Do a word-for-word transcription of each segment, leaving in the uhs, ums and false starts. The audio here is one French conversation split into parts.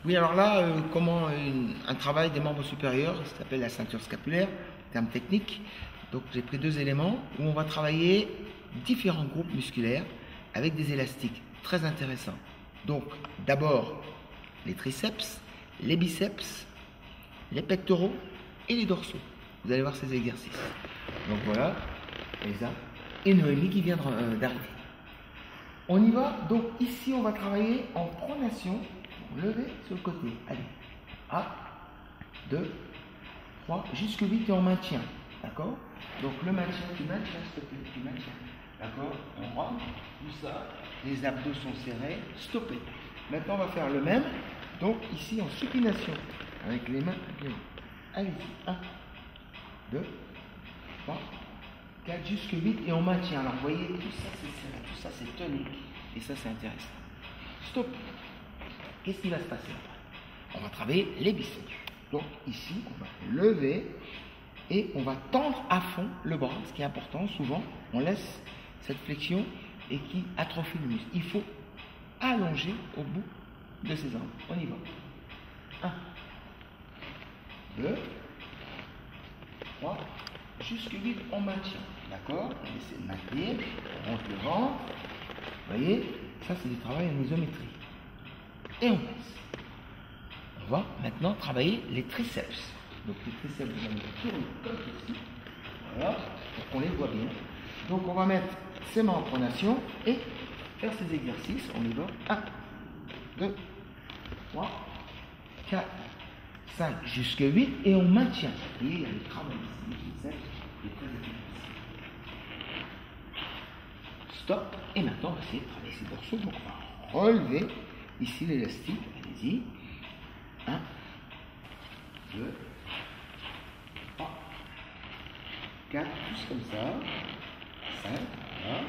Oui, alors là, euh, comment une- un travail des membres supérieurs, ça s'appelle la ceinture scapulaire, terme technique. Donc j'ai pris deux éléments où on va travailler différents groupes musculaires avec des élastiques très intéressants. Donc d'abord les triceps, les biceps, les pectoraux et les dorsaux. Vous allez voir ces exercices. Donc voilà, Elsa et Noémie qui viennent euh, d'arriver. On y va. Donc ici on va travailler en pronation. Lever sur le côté. Allez. un, deux, trois, jusque huit et on maintient. D'accord? Donc le maintien, tu maintiens, s'il te plaît, tu maintiens. D'accord? On rentre, tout ça. Les abdos sont serrés. Stoppez. Maintenant on va faire le même. Donc ici en supination. Avec les mains. Allez-y. un, deux, trois, quatre, jusque huit et on maintient. Alors vous voyez, tout ça c'est serré, tout ça c'est tonique. Et ça c'est intéressant. Stop. Qu'est-ce qui va se passer après? On va travailler les biceps. Donc ici, on va lever et on va tendre à fond le bras. Ce qui est important, souvent, on laisse cette flexion et qui atrophie le muscle. Il faut allonger au bout de ses angles. On y va. un, deux, trois, jusque huit, on maintient. D'accord? On essaie de maintenir, on rentre le ventre. Vous voyez, ça c'est du travail en isométrie. Et on passe. On va maintenant travailler les triceps. Donc les triceps, vous allez tourner comme ceci. Voilà, pour qu'on les voit bien. Donc on va mettre ses mains en pronation et faire ces exercices. On y va. un, deux, trois, quatre, cinq, jusqu'à huit et on maintient. Et il y a le travail ici, les triceps, les triceps. Stop. Et maintenant on va essayer de travailler ces dorsaux. Donc on va relever ici l'élastique. Allez-y. un, deux, trois, quatre, plus comme ça. cinq, voilà.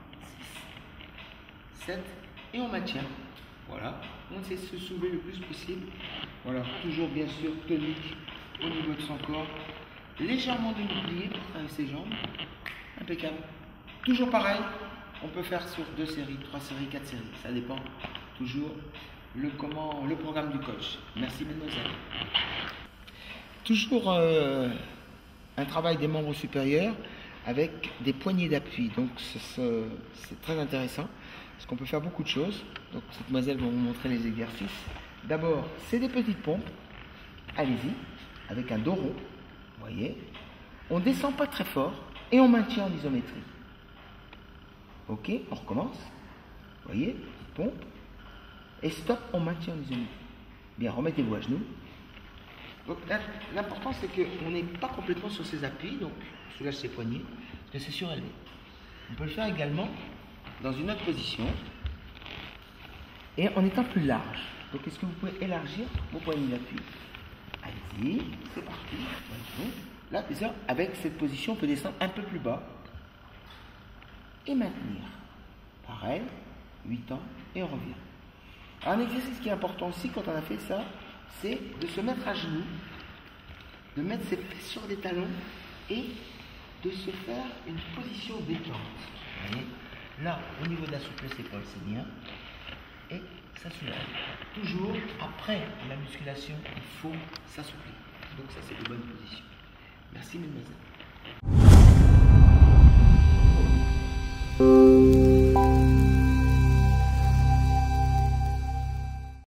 six, sept, et on maintient. Voilà. On essaie de se soulever le plus possible. Voilà. Toujours bien sûr tonique au niveau de son corps. Légèrement démobilier pour travailler ses jambes. Impeccable. Toujours pareil. On peut faire sur deux séries, trois séries, quatre séries. Ça dépend toujours le, comment, le programme du coach. Merci mademoiselle. Toujours euh, un travail des membres supérieurs avec des poignées d'appui. Donc c'est très intéressant parce qu'on peut faire beaucoup de choses. Donc cette demoiselle va vous montrer les exercices. D'abord, c'est des petites pompes. Allez-y, avec un dos rond. Vous voyez. On ne descend pas très fort et on maintient en isométrie. Ok, on recommence. Vous voyez, petite pompe. Et stop, on maintient en isométrie. Bien, remettez-vous à genoux. Donc l'important c'est qu'on n'est pas complètement sur ses appuis, donc on soulage ses poignets, parce que c'est surélevé. On peut le faire également dans une autre position et en étant plus large. Donc est-ce que vous pouvez élargir vos poignées d'appui? Allez-y, c'est parti. Là, déjà, avec cette position, on peut descendre un peu plus bas et maintenir. Pareil, huit ans et on revient. Un exercice qui est important aussi quand on a fait ça, c'est de se mettre à genoux, de mettre ses pieds sur des talons et de se faire une position détente. Vous voyez, là, au niveau de la souplesse épaule, c'est bien. Et ça soulève. Toujours, après la musculation, il faut s'assouplir. Donc ça, c'est de bonnes positions. Merci, mesdemoiselles.